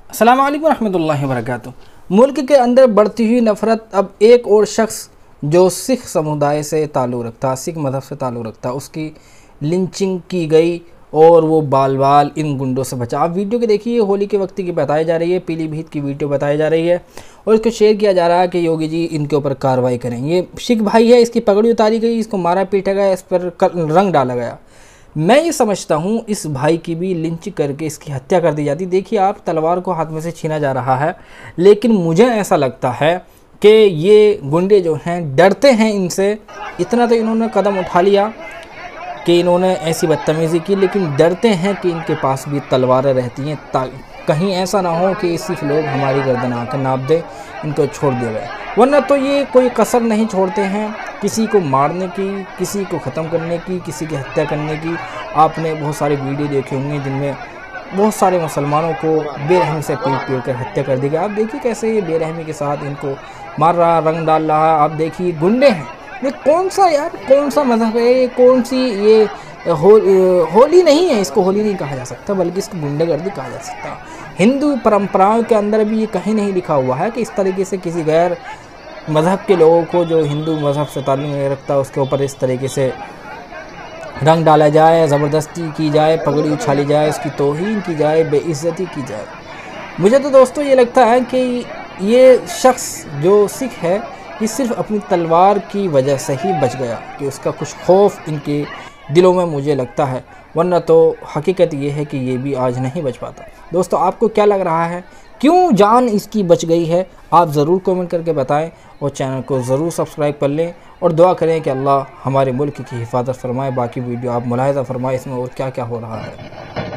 अस्सलाम वालेकुम रहमतुल्लाहि व बरकातुहू। मुल्क के अंदर बढ़ती हुई नफ़रत, अब एक और शख्स जो सिख समुदाय से ताल्लुक़ रखता, सिख मज़हब से ताल्लुक़ रखता, उसकी लिंचिंग की गई और वो बाल बाल इन गुंडों से बचा। आप वीडियो के देखिए, होली के वक्त की बताई जा रही है, पीलीभीत की वीडियो बताई जा रही है और इसको शेयर किया जा रहा है कि योगी जी इनके ऊपर कार्रवाई करें। ये सिख भाई है, इसकी पगड़ी उतारी गई, इसको मारा पीटा गया, इस पर रंग डाला गया। मैं ये समझता हूँ इस भाई की भी लिंच करके इसकी हत्या कर दी जाती। देखिए आप, तलवार को हाथ में से छीना जा रहा है, लेकिन मुझे ऐसा लगता है कि ये गुंडे जो हैं डरते हैं इनसे। इतना तो इन्होंने कदम उठा लिया कि इन्होंने ऐसी बदतमीज़ी की, लेकिन डरते हैं कि इनके पास भी तलवारें रहती हैं, कहीं ऐसा ना हो कि सिख लोग हमारी गर्दन आकर नाप दे, इनको छोड़ दिया गया। वरना तो ये कोई कसर नहीं छोड़ते हैं किसी को मारने की, किसी को ख़त्म करने की, किसी की हत्या करने की। आपने बहुत सारे वीडियो देखे होंगे जिनमें बहुत सारे मुसलमानों को बेरहमी से पीट कर हत्या कर दी गई। आप देखिए कैसे ये बेरहमी के साथ इनको मार रहा, रंग डाल रहा। आप देखिए गुंडे हैं, ये कौन सा यार, कौन सा मज़हब है ये, कौन सी ये होली नहीं है, इसको होली नहीं कहा जा सकता, बल्कि इसको गुंडागर्दी कहा जा सकता। हिंदू परंपराओं के अंदर भी ये कहीं नहीं लिखा हुआ है कि इस तरीके से किसी गैर मज़हब के लोगों को, जो हिंदू मज़हब से ताल्लुक़ नहीं रखता, उसके ऊपर इस तरीके से रंग डाला जाए, ज़बरदस्ती की जाए, पगड़ी उछाली जाए, उसकी तौहीन की जाए, बेइज्जती की जाए। मुझे तो दोस्तों ये लगता है कि ये शख्स जो सिख है, ये सिर्फ अपनी तलवार की वजह से ही बच गया, कि उसका कुछ खौफ इनके दिलों में मुझे लगता है, वरना तो हकीकत ये है कि ये भी आज नहीं बच पाता। दोस्तों आपको क्या लग रहा है, क्यों जान इसकी बच गई है? आप ज़रूर कमेंट करके बताएं और चैनल को ज़रूर सब्सक्राइब कर लें और दुआ करें कि अल्लाह हमारे मुल्क की हिफाजत फरमाए। बाकी वीडियो आप मुलाहिज़ा फरमाएं इसमें और क्या क्या हो रहा है।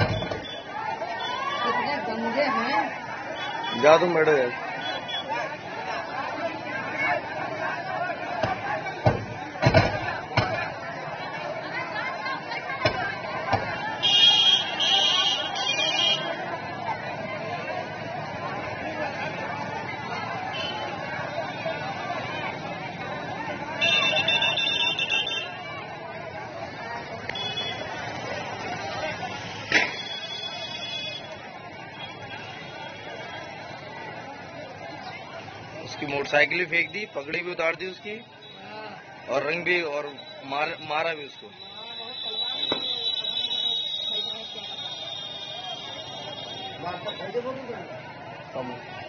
जा तुम बैठो यार। उसकी मोटरसाइकिल भी फेंक दी, पगड़ी भी उतार दी उसकी, और रंग भी, और मारा भी उसको।